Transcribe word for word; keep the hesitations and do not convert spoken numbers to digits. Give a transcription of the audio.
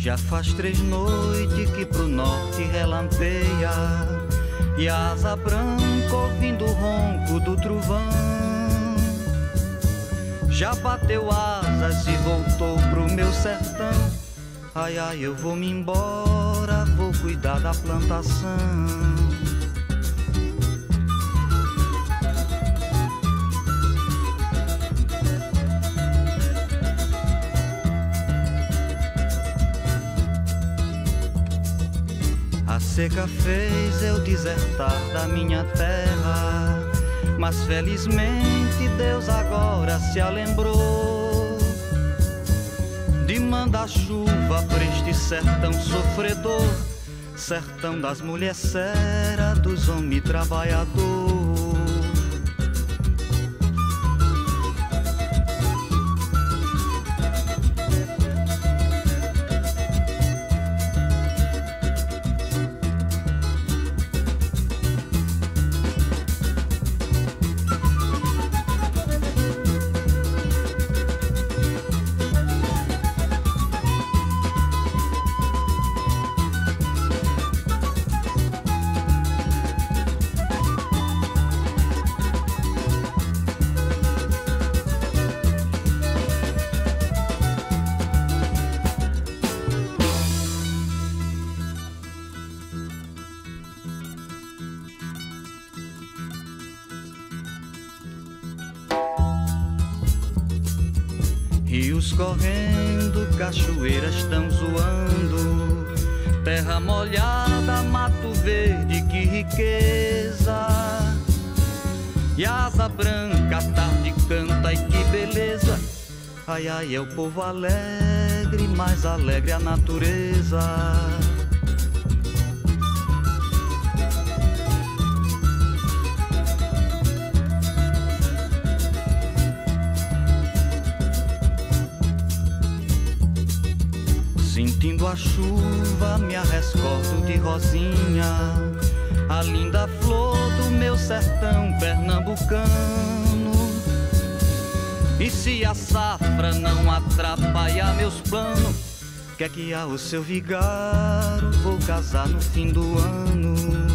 Já faz três noites que pro norte relampeia, e a asa branca ouvindo o ronco do trovão já bateu asas e voltou pro meu sertão. Ai, ai, eu vou me embora, vou cuidar da plantação. A seca fez eu desertar da minha terra, mas felizmente Deus agora se alembrou de mandar chuva pra este sertão sofredor, sertão das mulheres sera, dos homens trabalhador. Rios correndo, cachoeiras tão zoando, terra molhada, mato verde, que riqueza. E asa branca, a tarde canta, e que beleza. Ai, ai, é o povo alegre, mais alegre a natureza. Sentindo a chuva, me arrescordo de rosinha, a linda flor do meu sertão pernambucano. E se a safra não atrapalhar meus planos, quer que há o seu vigário, vou casar no fim do ano.